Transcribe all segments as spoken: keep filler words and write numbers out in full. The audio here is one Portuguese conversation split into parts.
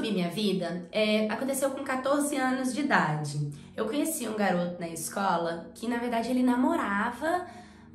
vi minha vida, é, aconteceu com quatorze anos de idade. Eu conheci um garoto na escola que, na verdade, ele namorava,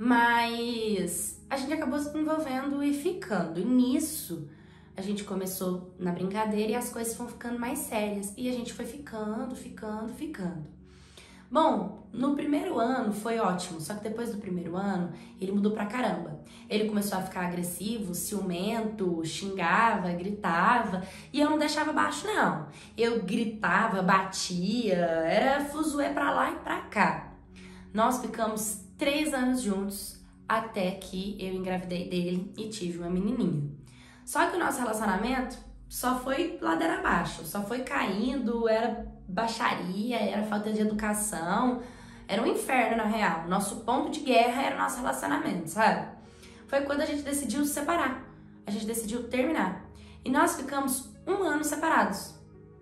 mas a gente acabou se envolvendo e ficando. E nisso, a gente começou na brincadeira e as coisas foram ficando mais sérias. E a gente foi ficando, ficando, ficando. Bom, no primeiro ano foi ótimo, só que depois do primeiro ano ele mudou pra caramba. Ele começou a ficar agressivo, ciumento, xingava, gritava e eu não deixava baixo não. Eu gritava, batia, era fuzuê pra lá e pra cá. Nós ficamos três anos juntos até que eu engravidei dele e tive uma menininha. Só que o nosso relacionamento só foi ladeira abaixo, só foi caindo, era baixaria, era falta de educação, era um inferno na real. Nosso ponto de guerra era o nosso relacionamento, sabe? Foi quando a gente decidiu se separar, a gente decidiu terminar. E nós ficamos um ano separados.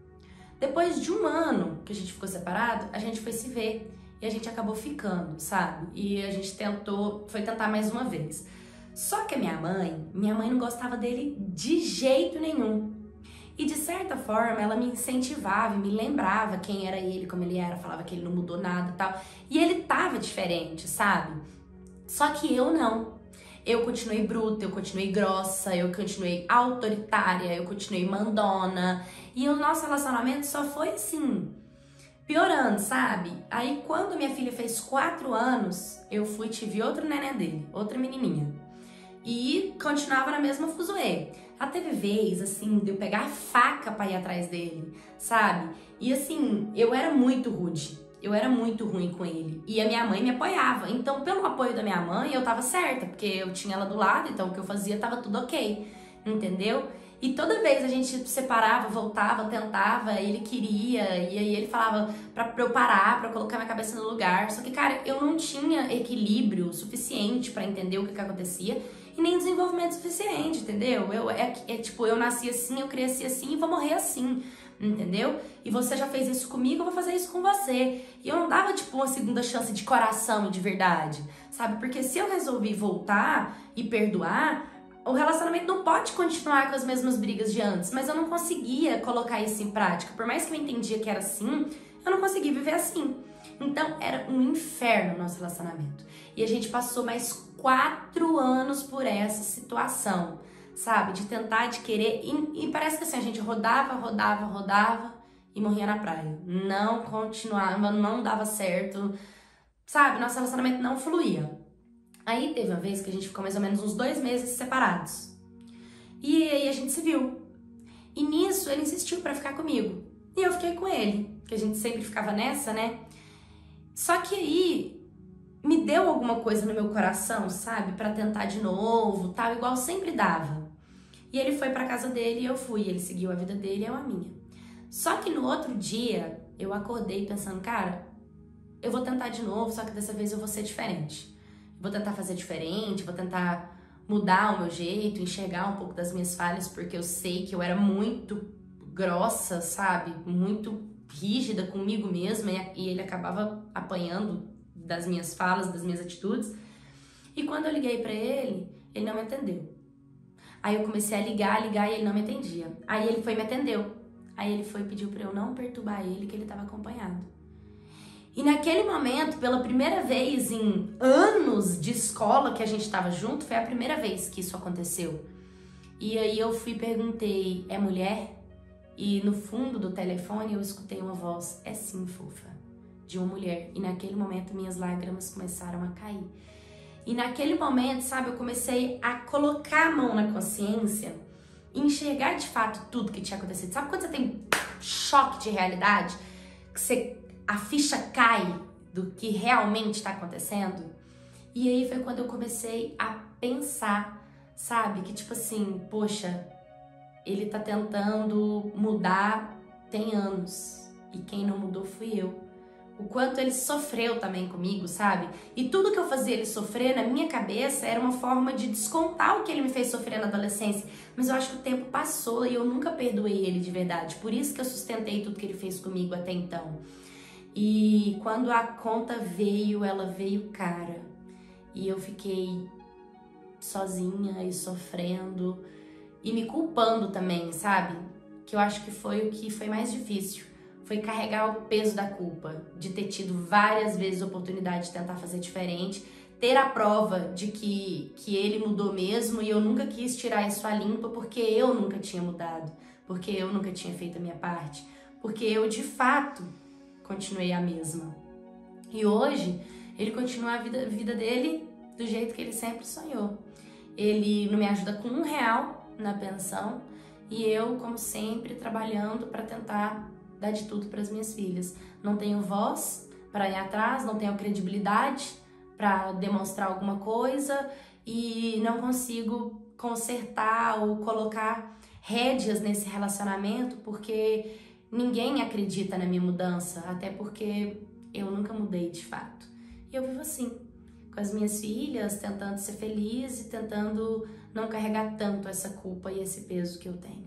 Depois de um ano que a gente ficou separado, a gente foi se ver e a gente acabou ficando, sabe? E a gente tentou, foi tentar mais uma vez. Só que a minha mãe, minha mãe não gostava dele de jeito nenhum. E de certa forma ela me incentivava, me lembrava quem era ele, como ele era, falava que ele não mudou nada e tal. E ele tava diferente, sabe? Só que eu não. Eu continuei bruta, eu continuei grossa, eu continuei autoritária, eu continuei mandona. E o nosso relacionamento só foi assim, piorando, sabe? Aí quando minha filha fez quatro anos, eu fui e tive outro neném dele, outra menininha. E continuava na mesma fuzuê. Ela teve vez, assim, de eu pegar a faca pra ir atrás dele, sabe? E assim, eu era muito rude. Eu era muito ruim com ele. E a minha mãe me apoiava. Então, pelo apoio da minha mãe, eu tava certa. Porque eu tinha ela do lado, então o que eu fazia tava tudo ok. Entendeu? E toda vez a gente se separava, voltava, tentava, ele queria. E aí ele falava pra, pra eu parar, pra eu colocar minha cabeça no lugar. Só que, cara, eu não tinha equilíbrio suficiente pra entender o que que acontecia. E nem desenvolvimento suficiente, entendeu? Eu, é, é tipo, eu nasci assim, eu cresci assim e vou morrer assim, entendeu? E você já fez isso comigo, eu vou fazer isso com você. E eu não dava, tipo, uma segunda chance de coração e de verdade, sabe? Porque se eu resolvi voltar e perdoar, o relacionamento não pode continuar com as mesmas brigas de antes. Mas eu não conseguia colocar isso em prática. Por mais que eu entendia que era assim, eu não conseguia viver assim. Então, era um inferno o nosso relacionamento. E a gente passou mais quatro anos por essa situação, sabe? De tentar, de querer. E, e parece que assim, a gente rodava, rodava, rodava e morria na praia. Não continuava, não dava certo, sabe? Nosso relacionamento não fluía. Aí teve uma vez que a gente ficou mais ou menos uns dois meses separados. E aí a gente se viu. E nisso ele insistiu pra ficar comigo. E eu fiquei com ele, que a gente sempre ficava nessa, né? Só que aí me deu alguma coisa no meu coração, sabe? Pra tentar de novo, tal, igual sempre dava. E ele foi pra casa dele e eu fui. Ele seguiu a vida dele e eu a minha. Só que no outro dia, eu acordei pensando, cara, eu vou tentar de novo, só que dessa vez eu vou ser diferente. Vou tentar fazer diferente, vou tentar mudar o meu jeito, enxergar um pouco das minhas falhas, porque eu sei que eu era muito grossa, sabe? Muito rígida comigo mesma e ele acabava apanhando das minhas falas, das minhas atitudes. E quando eu liguei pra ele, ele não me atendeu. Aí eu comecei a ligar, ligar e ele não me atendia. Aí ele foi e me atendeu. Aí ele foi e pediu pra eu não perturbar ele, que ele tava acompanhado. E naquele momento, pela primeira vez em anos de escola que a gente tava junto, foi a primeira vez que isso aconteceu. E aí eu fui e perguntei, é mulher? E no fundo do telefone eu escutei uma voz, é sim, fofa, de uma mulher. E naquele momento minhas lágrimas começaram a cair. E naquele momento, sabe, eu comecei a colocar a mão na consciência e enxergar de fato tudo que tinha acontecido. Sabe quando você tem choque de realidade? Que você, a ficha cai do que realmente está acontecendo? E aí foi quando eu comecei a pensar, sabe, que tipo assim, poxa, ele tá tentando mudar tem anos e quem não mudou fui eu. O quanto ele sofreu também comigo, sabe? E tudo que eu fazia ele sofrer na minha cabeça era uma forma de descontar o que ele me fez sofrer na adolescência. Mas eu acho que o tempo passou e eu nunca perdoei ele de verdade. Por isso que eu sustentei tudo que ele fez comigo até então. E quando a conta veio, ela veio cara. E eu fiquei sozinha e sofrendo e me culpando também, sabe? que eu acho que foi o que foi mais difícil. Foi carregar o peso da culpa, de ter tido várias vezes a oportunidade de tentar fazer diferente, ter a prova de que, que ele mudou mesmo e eu nunca quis tirar isso a limpa porque eu nunca tinha mudado, porque eu nunca tinha feito a minha parte, porque eu, de fato, continuei a mesma. E hoje, ele continua a vida, a vida dele do jeito que ele sempre sonhou. Ele não me ajuda com um real na pensão e eu, como sempre, trabalhando para tentar dar de tudo para as minhas filhas. Não tenho voz para ir atrás, não tenho credibilidade para demonstrar alguma coisa e não consigo consertar ou colocar rédeas nesse relacionamento porque ninguém acredita na minha mudança, até porque eu nunca mudei de fato. E eu vivo assim, com as minhas filhas, tentando ser feliz e tentando não carregar tanto essa culpa e esse peso que eu tenho.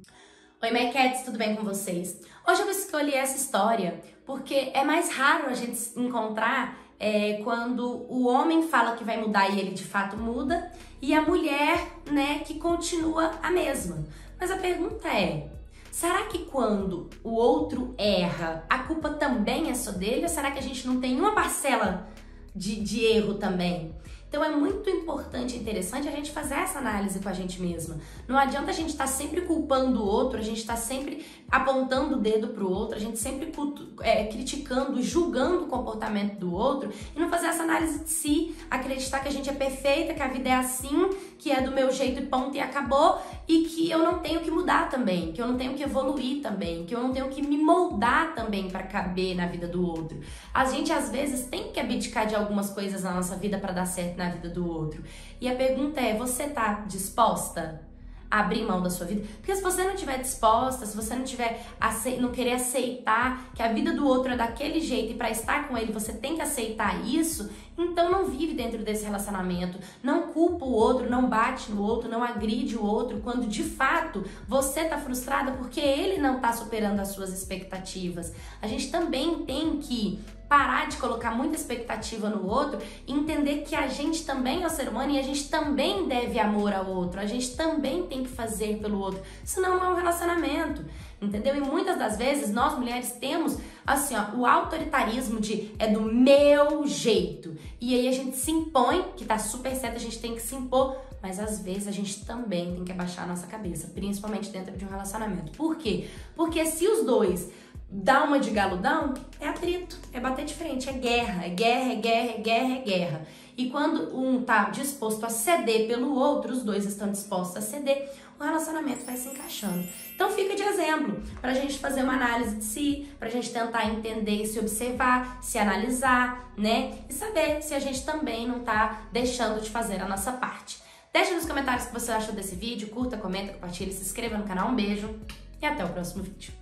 Oi, My Cats, tudo bem com vocês? Hoje eu escolhi essa história porque é mais raro a gente encontrar é, quando o homem fala que vai mudar e ele de fato muda e a mulher, né, que continua a mesma. Mas a pergunta é, será que quando o outro erra, a culpa também é só dele? Ou será que a gente não tem uma parcela de, de erro também? Então é muito importante e interessante a gente fazer essa análise com a gente mesma. Não adianta a gente estar tá sempre culpando o outro, a gente está sempre apontando o dedo para o outro, a gente sempre é, criticando, julgando o comportamento do outro e não fazer essa análise de si, acreditar que a gente é perfeita, que a vida é assim, que é do meu jeito e ponto e acabou e que eu não tenho que mudar também, que eu não tenho que evoluir também, que eu não tenho que me moldar também para caber na vida do outro. A gente às vezes tem que abdicar de algumas coisas na nossa vida para dar certo na vida do outro. E a pergunta é, você tá disposta a abrir mão da sua vida? Porque se você não estiver disposta, se você não tiver não querer aceitar que a vida do outro é daquele jeito e para estar com ele você tem que aceitar isso, então não vive dentro desse relacionamento, não culpa o outro, não bate no outro, não agride o outro, quando de fato você tá frustrada porque ele não tá superando as suas expectativas. A gente também tem que parar de colocar muita expectativa no outro e entender que a gente também é um ser humano e a gente também deve amor ao outro, a gente também tem que fazer pelo outro, senão não é um relacionamento, entendeu? E muitas das vezes nós mulheres temos assim, ó, o autoritarismo de é do meu jeito e aí a gente se impõe, que tá super certo, a gente tem que se impor, mas às vezes a gente também tem que abaixar a nossa cabeça, principalmente dentro de um relacionamento. Por quê? Porque se os dois dá uma de galudão, é atrito, é bater de frente, é guerra, é guerra, é guerra, é guerra, é guerra. E quando um tá disposto a ceder pelo outro, os dois estão dispostos a ceder, o relacionamento vai se encaixando. Então fica de exemplo pra gente fazer uma análise de si, pra gente tentar entender, se observar, se analisar, né? E saber se a gente também não tá deixando de fazer a nossa parte. Deixa nos comentários o que você achou desse vídeo, curta, comenta, compartilha, se inscreva no canal. Um beijo e até o próximo vídeo.